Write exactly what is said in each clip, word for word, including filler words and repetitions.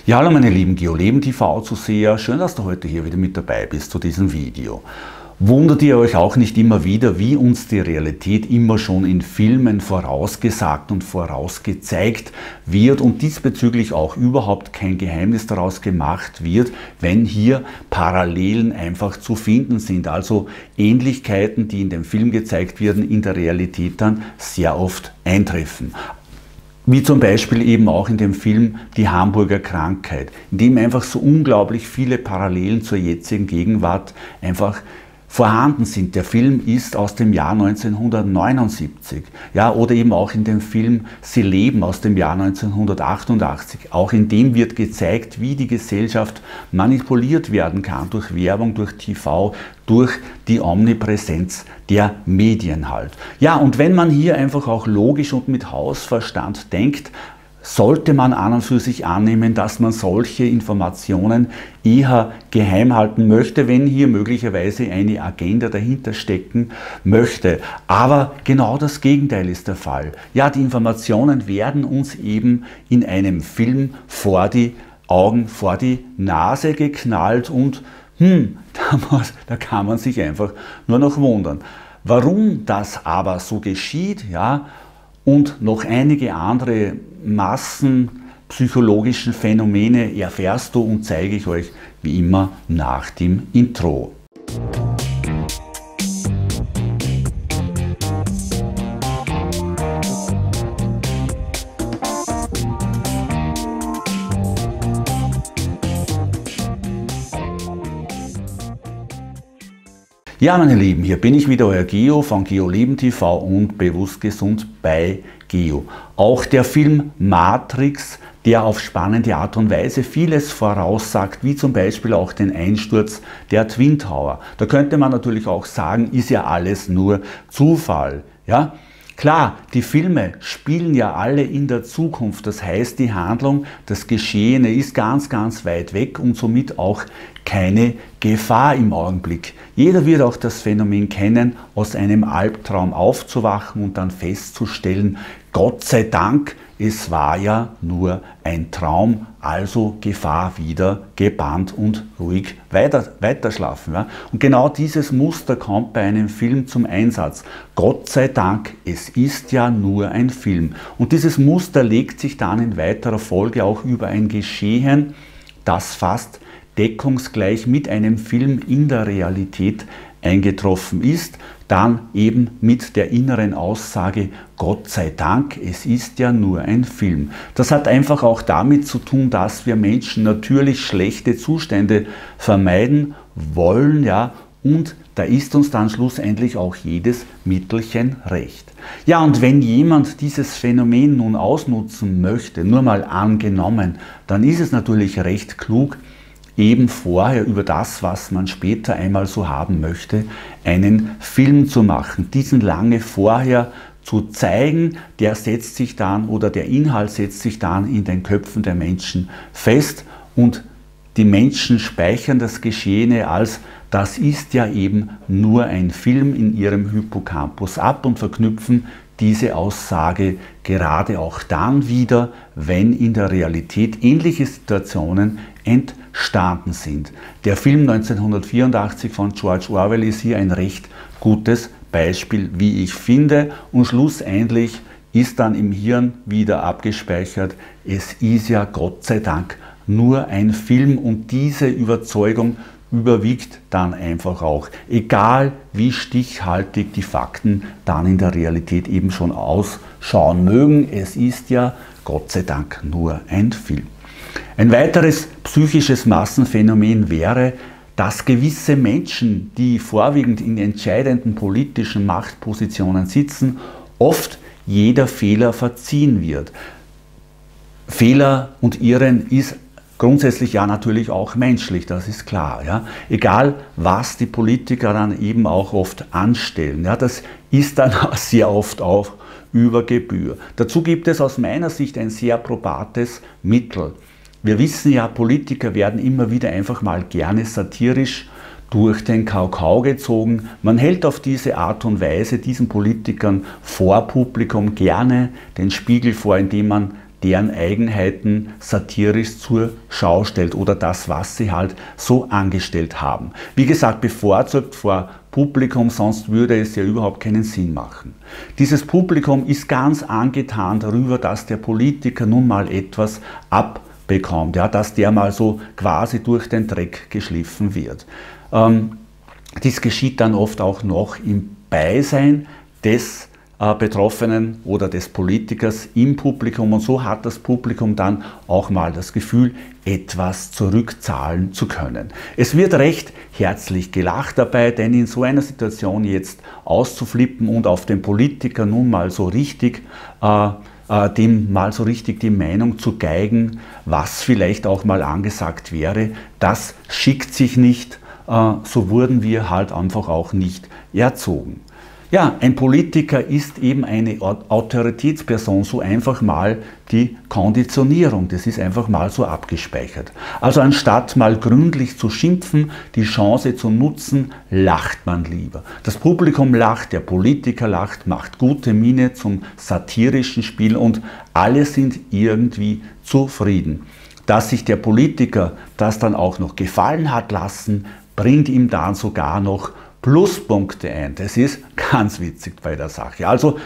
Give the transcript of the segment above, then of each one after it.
Ja, hallo meine lieben GeoLeben T V-Zuseher, schön, dass du heute hier wieder mit dabei bist zu diesem Video. Wundert ihr euch auch nicht immer wieder, wie uns die Realität immer schon in Filmen vorausgesagt und vorausgezeigt wird und diesbezüglich auch überhaupt kein Geheimnis daraus gemacht wird, wenn hier Parallelen einfach zu finden sind, also Ähnlichkeiten, die in dem Film gezeigt werden, in der Realität dann sehr oft eintreffen. Wie zum Beispiel eben auch in dem Film Die Hamburger Krankheit, in dem einfach so unglaublich viele Parallelen zur jetzigen Gegenwart einfach vorhanden sind. Der Film ist aus dem Jahr neunzehnhundertneunundsiebzig, ja, oder eben auch in dem Film Sie leben aus dem Jahr neunzehnhundertachtundachtzig. Auch in dem wird gezeigt, wie die Gesellschaft manipuliert werden kann durch Werbung, durch T V, durch die Omnipräsenz der Medien halt. Ja, und wenn man hier einfach auch logisch und mit Hausverstand denkt, sollte man an und für sich annehmen, dass man solche Informationen eher geheim halten möchte, wenn hier möglicherweise eine Agenda dahinter stecken möchte. Aber genau das Gegenteil ist der Fall. Ja, die Informationen werden uns eben in einem Film vor die Augen, vor die Nase geknallt und hm, da kann man sich einfach nur noch wundern. Warum das aber so geschieht, ja, und noch einige andere massenpsychologischen Phänomene erfährst du und zeige ich euch wie immer nach dem Intro. Ja, meine Lieben, hier bin ich wieder, euer Geo von GeoLeben T V und Bewusst Gesund bei Geo. Auch der Film Matrix, der auf spannende Art und Weise vieles voraussagt, wie zum Beispiel auch den Einsturz der Twin Tower. Da könnte man natürlich auch sagen, ist ja alles nur Zufall. Ja? Klar, die Filme spielen ja alle in der Zukunft, das heißt, die Handlung, das Geschehene ist ganz, ganz weit weg und somit auch keine Gefahr im Augenblick. Jeder wird auch das Phänomen kennen, aus einem Albtraum aufzuwachen und dann festzustellen, Gott sei Dank, es war ja nur ein Traum, also Gefahr wieder gebannt und ruhig weiter, weiterschlafen. Ja? Und genau dieses Muster kommt bei einem Film zum Einsatz. Gott sei Dank, es ist ja nur ein Film. Und dieses Muster legt sich dann in weiterer Folge auch über ein Geschehen, das fast deckungsgleich mit einem Film in der Realität eingetroffen ist, dann eben mit der inneren Aussage, Gott sei Dank, es ist ja nur ein Film. Das hat einfach auch damit zu tun, dass wir Menschen natürlich schlechte Zustände vermeiden wollen, ja, und da ist uns dann schlussendlich auch jedes Mittelchen recht. Ja, und wenn jemand dieses Phänomen nun ausnutzen möchte, nur mal angenommen, dann ist es natürlich recht klug, eben vorher über das, was man später einmal so haben möchte, einen Film zu machen, diesen lange vorher zu zeigen, der setzt sich dann oder der Inhalt setzt sich dann in den Köpfen der Menschen fest und die Menschen speichern das Geschehene als, das ist ja eben nur ein Film in ihrem Hippocampus ab und verknüpfen diese Aussage gerade auch dann wieder, wenn in der Realität ähnliche Situationen entstanden sind. Der Film neunzehnhundertvierundachtzig von George Orwell ist hier ein recht gutes Beispiel, wie ich finde, und schlussendlich ist dann im Hirn wieder abgespeichert, es ist ja Gott sei Dank nur ein Film und diese Überzeugung überwiegt dann einfach auch, egal wie stichhaltig die Fakten dann in der Realität eben schon ausschauen mögen. Es ist ja Gott sei Dank nur ein Film. Ein weiteres psychisches Massenphänomen wäre, dass gewisse Menschen, die vorwiegend in entscheidenden politischen Machtpositionen sitzen, oft jeder Fehler verziehen wird. Fehler und Irren ist grundsätzlich ja natürlich auch menschlich, das ist klar. Ja? Egal, was die Politiker dann eben auch oft anstellen. Ja? Das ist dann sehr oft auch über Gebühr. Dazu gibt es aus meiner Sicht ein sehr probates Mittel. Wir wissen ja, Politiker werden immer wieder einfach mal gerne satirisch durch den Kakao gezogen. Man hält auf diese Art und Weise diesen Politikern vor Publikum gerne den Spiegel vor, indem man deren Eigenheiten satirisch zur Schau stellt oder das, was sie halt so angestellt haben. Wie gesagt, bevorzugt vor Publikum, sonst würde es ja überhaupt keinen Sinn machen. Dieses Publikum ist ganz angetan darüber, dass der Politiker nun mal etwas abbekommt, ja, dass der mal so quasi durch den Dreck geschliffen wird. Ähm, dies geschieht dann oft auch noch im Beisein des äh, Betroffenen oder des Politikers im Publikum, und so hat das Publikum dann auch mal das Gefühl, etwas zurückzahlen zu können. Es wird recht herzlich gelacht dabei, denn in so einer Situation jetzt auszuflippen und auf den Politiker nun mal so richtig äh, äh, dem mal so richtig die Meinung zu geigen, was vielleicht auch mal angesagt wäre, das schickt sich nicht, äh, so wurden wir halt einfach auch nicht erzogen. Ja, ein Politiker ist eben eine Autoritätsperson, so einfach mal die Konditionierung, das ist einfach mal so abgespeichert. Also anstatt mal gründlich zu schimpfen, die Chance zu nutzen, lacht man lieber. Das Publikum lacht, der Politiker lacht, macht gute Miene zum satirischen Spiel und alle sind irgendwie zufrieden. Dass sich der Politiker das dann auch noch gefallen hat lassen, bringt ihm dann sogar noch Pluspunkte ein. Das ist ganz witzig bei der Sache. Also,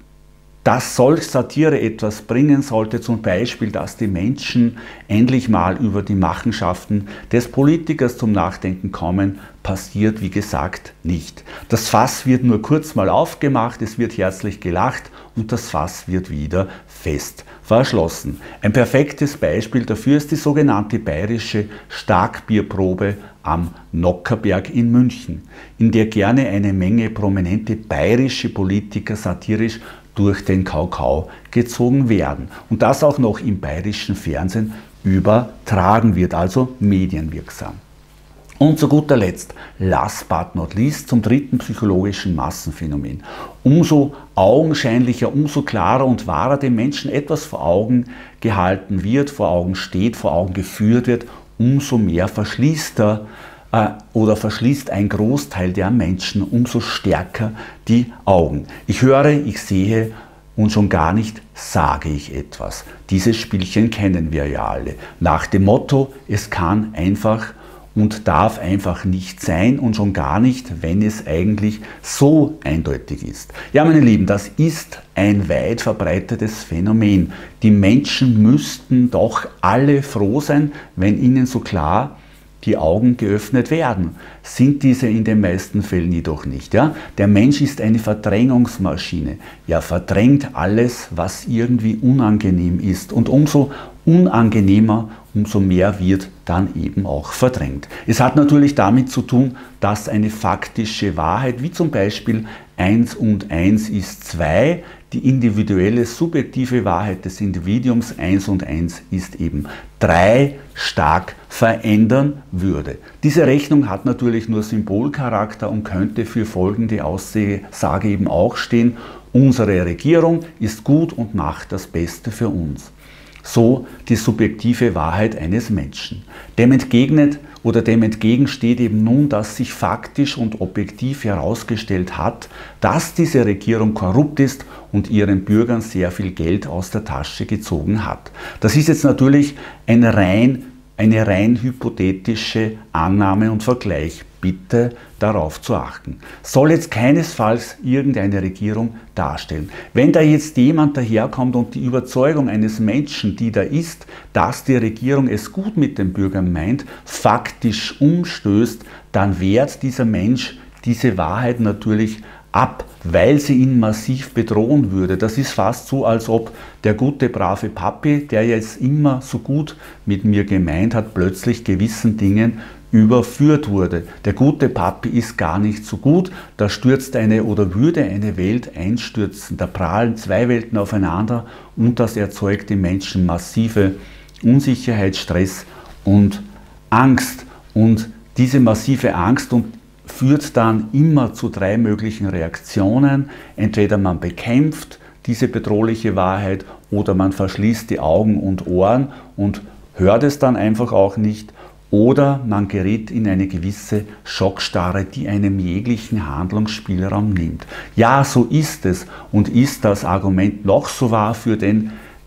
dass solch Satire etwas bringen sollte, zum Beispiel, dass die Menschen endlich mal über die Machenschaften des Politikers zum Nachdenken kommen, passiert, wie gesagt, nicht. Das Fass wird nur kurz mal aufgemacht, es wird herzlich gelacht und das Fass wird wieder fest verschlossen. Ein perfektes Beispiel dafür ist die sogenannte bayerische Starkbierprobe am Nockherberg in München, in der gerne eine Menge prominente bayerische Politiker satirisch durch den Kakao gezogen werden und das auch noch im bayerischen Fernsehen übertragen wird, also medienwirksam. Und zu guter Letzt, last but not least, zum dritten psychologischen Massenphänomen. Umso augenscheinlicher, umso klarer und wahrer dem Menschen etwas vor Augen gehalten wird, vor Augen steht, vor Augen geführt wird, umso mehr verschließt er äh, oder verschließt ein Großteil der Menschen umso stärker die Augen. Ich höre, ich sehe und schon gar nicht sage ich etwas. Dieses Spielchen kennen wir ja alle. Nach dem Motto, es kann einfach und darf einfach nicht sein und schon gar nicht, wenn es eigentlich so eindeutig ist. Ja, meine Lieben, das ist ein weit verbreitetes Phänomen. Die Menschen müssten doch alle froh sein, wenn ihnen so klar die Augen geöffnet werden. Sind diese in den meisten Fällen jedoch nicht. Ja? Der Mensch ist eine Verdrängungsmaschine. Er verdrängt alles, was irgendwie unangenehm ist. Und umso unangenehmer, umso mehr wird dann eben auch verdrängt. Es hat natürlich damit zu tun, dass eine faktische Wahrheit, wie zum Beispiel eins und eins ist zwei, die individuelle, subjektive Wahrheit des Individuums eins und eins ist eben drei stark verändern würde. Diese Rechnung hat natürlich nur Symbolcharakter und könnte für folgende Aussage eben auch stehen: Unsere Regierung ist gut und macht das Beste für uns. So die subjektive Wahrheit eines Menschen. Dem entgegnet oder dem entgegensteht eben nun, dass sich faktisch und objektiv herausgestellt hat, dass diese Regierung korrupt ist und ihren Bürgern sehr viel Geld aus der Tasche gezogen hat. Das ist jetzt natürlich ein rein, eine rein hypothetische Annahme und Vergleich. Bitte darauf zu achten. Soll jetzt keinesfalls irgendeine Regierung darstellen. Wenn da jetzt jemand daherkommt und die Überzeugung eines Menschen, die da ist, dass die Regierung es gut mit den Bürgern meint, faktisch umstößt, dann wehrt dieser Mensch diese Wahrheit natürlich ab, weil sie ihn massiv bedrohen würde. Das ist fast so, als ob der gute, brave Papi, der jetzt immer so gut mit mir gemeint hat, plötzlich gewissen Dingen überführt wurde. Der gute Papi ist gar nicht so gut, da stürzt eine oder würde eine Welt einstürzen, da prallen zwei Welten aufeinander und das erzeugt im Menschen massive Unsicherheit, Stress und Angst. Und diese massive Angst und führt dann immer zu drei möglichen Reaktionen. Entweder man bekämpft diese bedrohliche Wahrheit oder man verschließt die Augen und Ohren und hört es dann einfach auch nicht. Oder man gerät in eine gewisse Schockstarre, die einem jeglichen Handlungsspielraum nimmt. Ja, so ist es. Und ist das Argument noch so wahr für den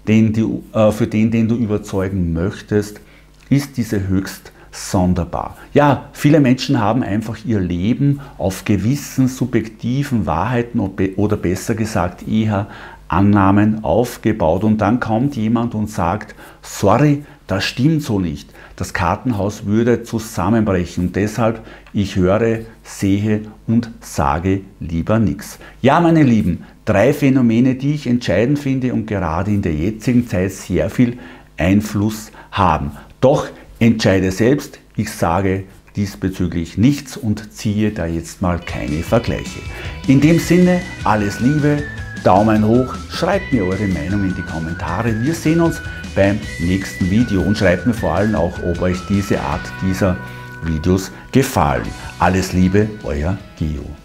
den du, äh, für den, den du überzeugen möchtest, ist diese höchst sonderbar. Ja, viele Menschen haben einfach ihr Leben auf gewissen subjektiven Wahrheiten oder besser gesagt eher Annahmen aufgebaut und dann kommt jemand und sagt, sorry, das stimmt so nicht. Das Kartenhaus würde zusammenbrechen und deshalb ich höre, sehe und sage lieber nichts. Ja, meine Lieben, drei Phänomene, die ich entscheidend finde und gerade in der jetzigen Zeit sehr viel Einfluss haben. Doch entscheide selbst, ich sage diesbezüglich nichts und ziehe da jetzt mal keine Vergleiche. In dem Sinne, alles Liebe, Daumen hoch, schreibt mir eure Meinung in die Kommentare. Wir sehen uns beim nächsten Video und schreibt mir vor allem auch, ob euch diese Art dieser Videos gefallen. Alles Liebe, euer Gio.